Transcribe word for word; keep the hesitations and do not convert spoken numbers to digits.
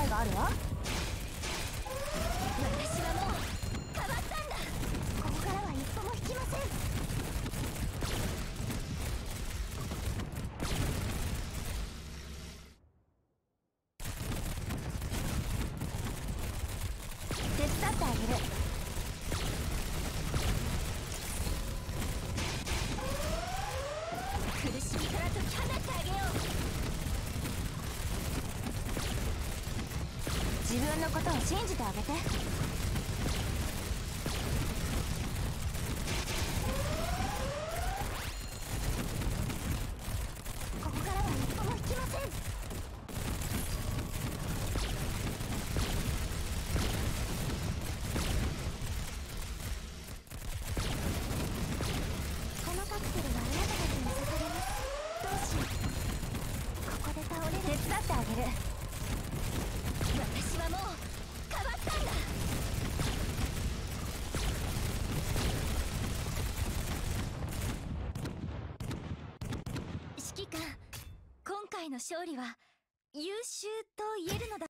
いがあるわ。 私はもう変わったんだ。 ここからは一歩も引きません。手伝ってあげる。 苦しみから解き放ってあげよう。 自分のことを信じてあげて。ここからは一歩も引きません。このカクテルはあなたたちに捧げます。どうしよう。ここで倒れる。手伝ってあげる。 私はもう変わったんだ。指揮官、今回の勝利は優秀と言えるのだ。